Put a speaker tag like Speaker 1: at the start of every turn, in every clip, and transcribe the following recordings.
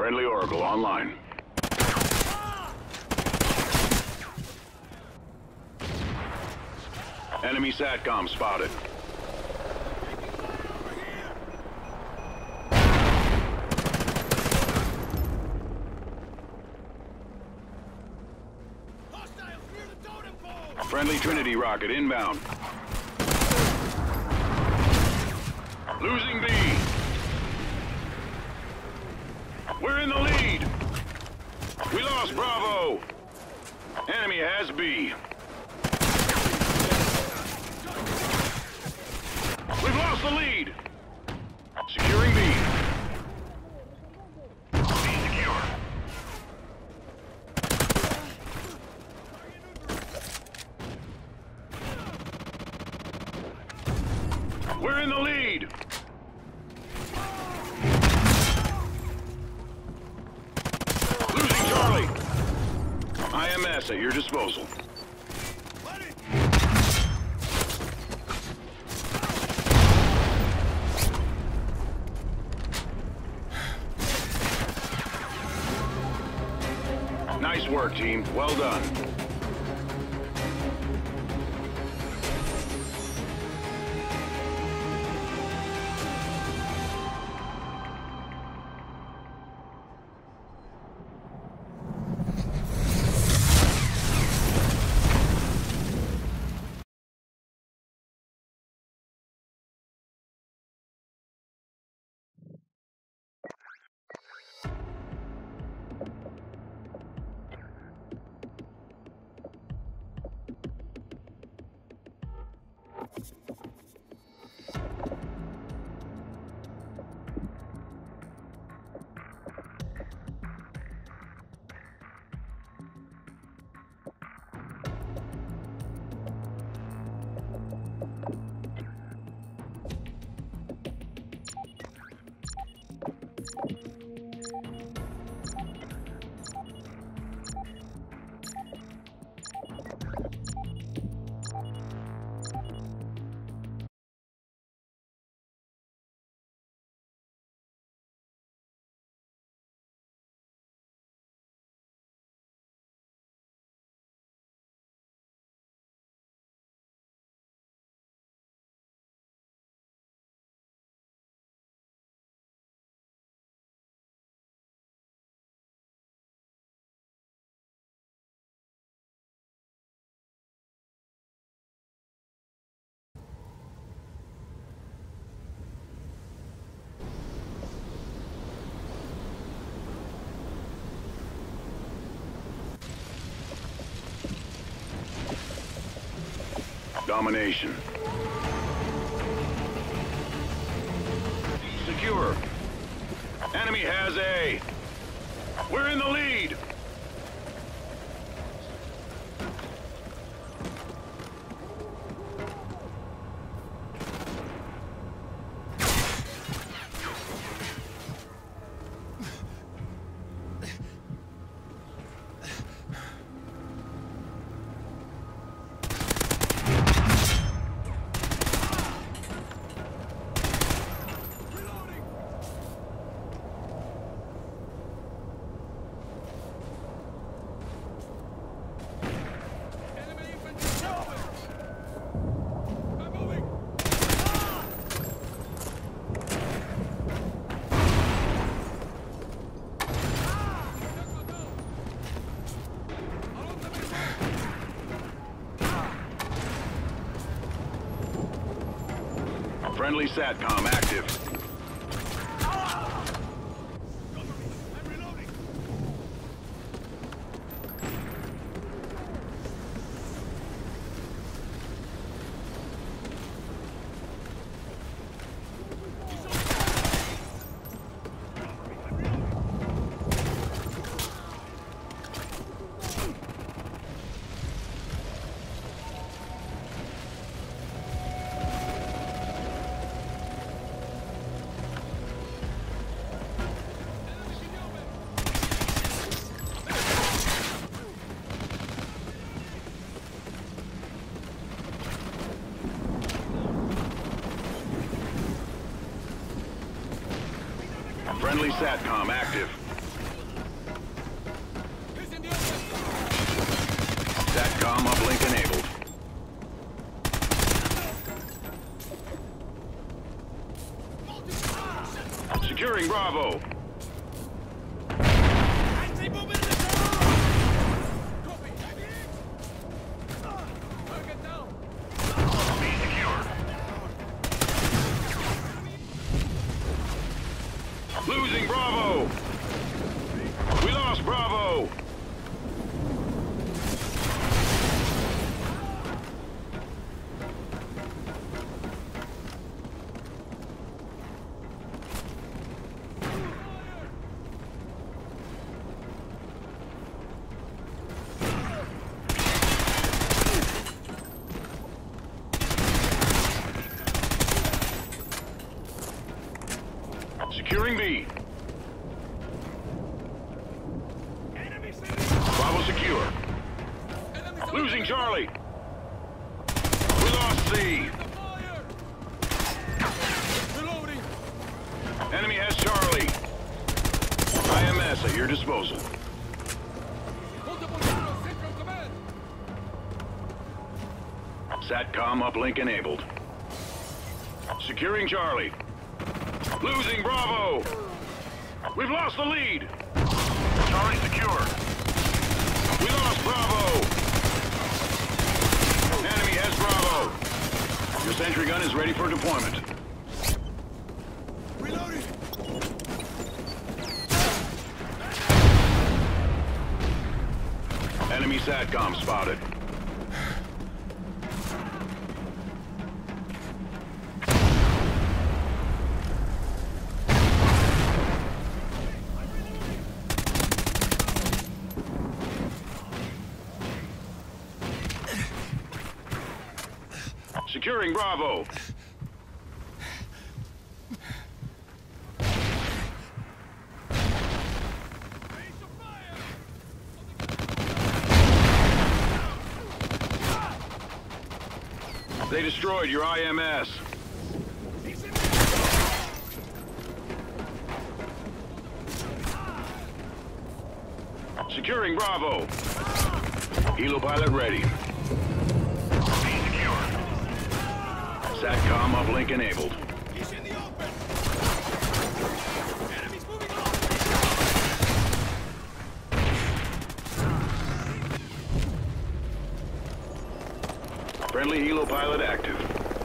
Speaker 1: Friendly Oracle online. Enemy SATCOM spotted. Friendly Trinity rocket inbound. Losing B. We're in the lead. We lost Bravo. Enemy has B. We've lost the lead. Securing B. B secure. We're in the lead. Losing Charlie. IMS at your disposal. Nice work, team. Well done. Domination. Secure. Enemy has A. We're in the lead. Friendly SATCOM active.
Speaker 2: I'm reloading.
Speaker 1: Friendly SATCOM active. SATCOM uplink enabled. Securing Bravo.
Speaker 2: Anti-movement in the tower! Copy. Target down.
Speaker 1: Be secure. Losing Bravo. We lost Bravo. Securing B. Bravo secure. Losing Charlie. We lost C.
Speaker 2: Reloading.
Speaker 1: Enemy has Charlie. IMS at your disposal.
Speaker 2: Multiple units, central command.
Speaker 1: SATCOM uplink enabled. Securing Charlie. Losing Bravo. We've lost the lead. Charlie secure. We lost Bravo. Enemy has Bravo. Your sentry gun is ready for deployment.
Speaker 2: Reloading.
Speaker 1: Enemy SATCOM spotted. Securing Bravo. They destroyed your IMS. Securing Bravo. Helo pilot ready. SATCOM uplink enabled.
Speaker 2: He's in the open. Enemies moving along.
Speaker 1: Friendly helo pilot active.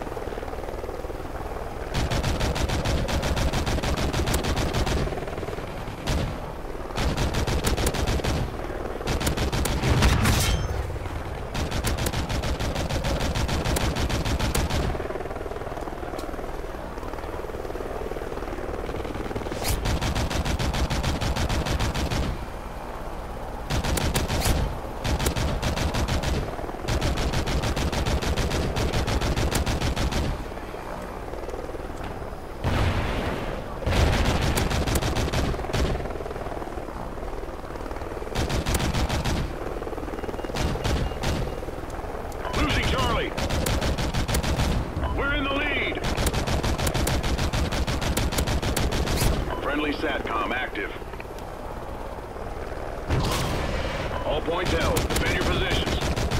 Speaker 1: Friendly SATCOM active. All points held. Defend your positions.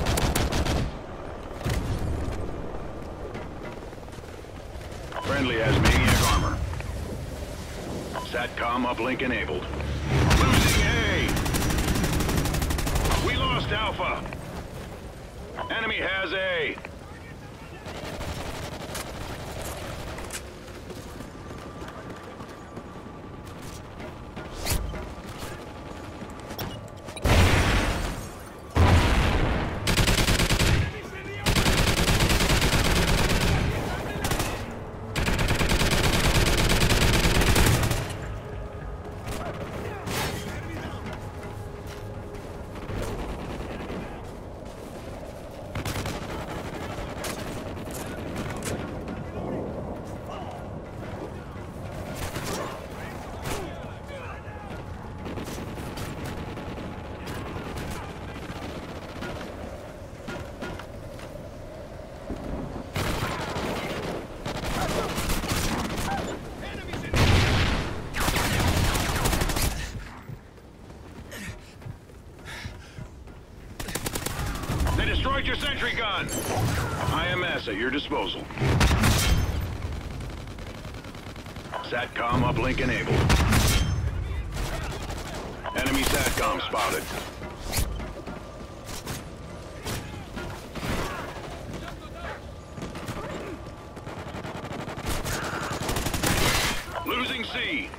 Speaker 1: Friendly has maniac armor. SATCOM uplink enabled. Losing A. We lost Alpha. Enemy has A. sentry gun! IMS at your disposal. SATCOM uplink enabled. Enemy SATCOM spotted. Losing C.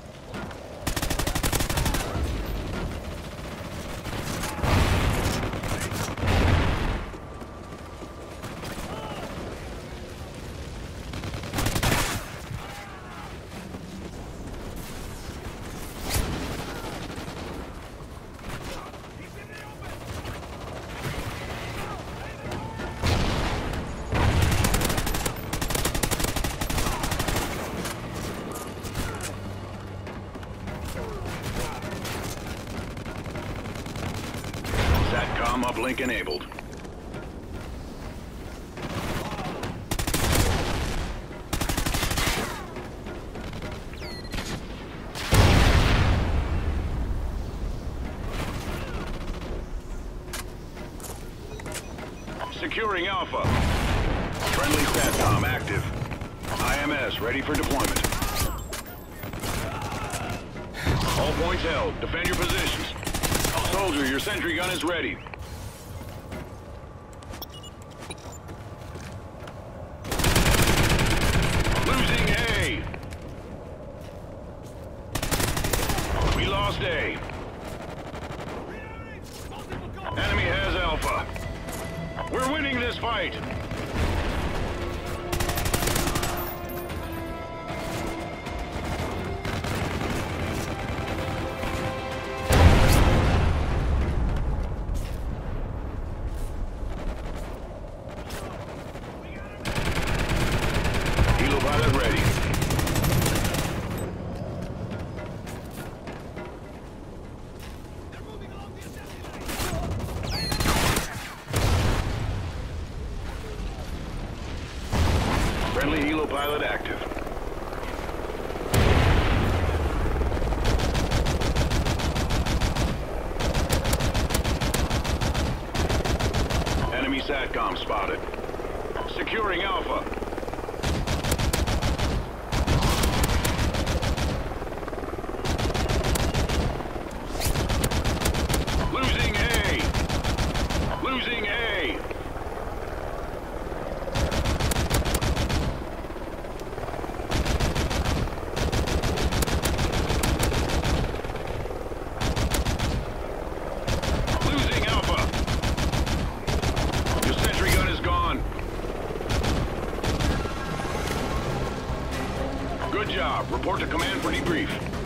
Speaker 1: SATCOM uplink enabled. Securing Alpha. Friendly SATCOM active. IMS ready for deployment. All points held. Defend your positions. Soldier, your sentry gun is ready. Losing A. We lost A. Enemy has Alpha. We're winning this fight. Pilot ready. Friendly helo pilot active. Enemy SATCOM spotted. Securing Alpha. Losing A. Losing A. Losing Alpha. Your sentry gun is gone. Good job. Report to command for debrief.